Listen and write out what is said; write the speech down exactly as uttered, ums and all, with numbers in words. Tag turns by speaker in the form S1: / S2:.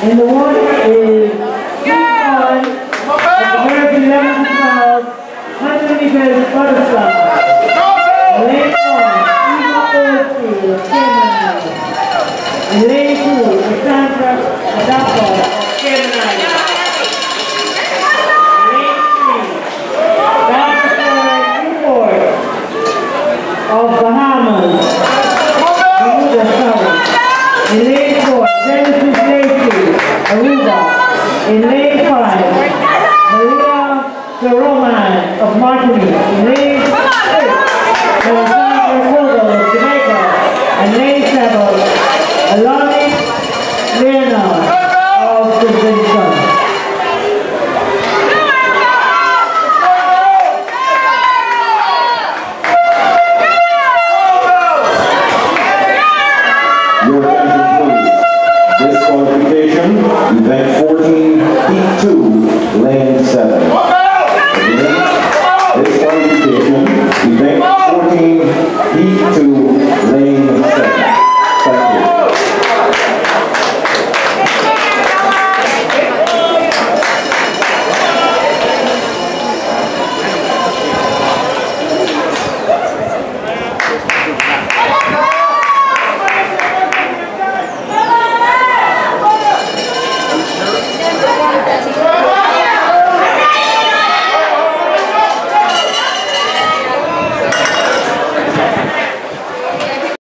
S1: And the one is Team One of American eleven to twelve, one hundred meters butterfly. Lane one, Eva Oldfield of Canada. And lane two, Cassandra Adapa of Canada. Lane three, Doctor Newport of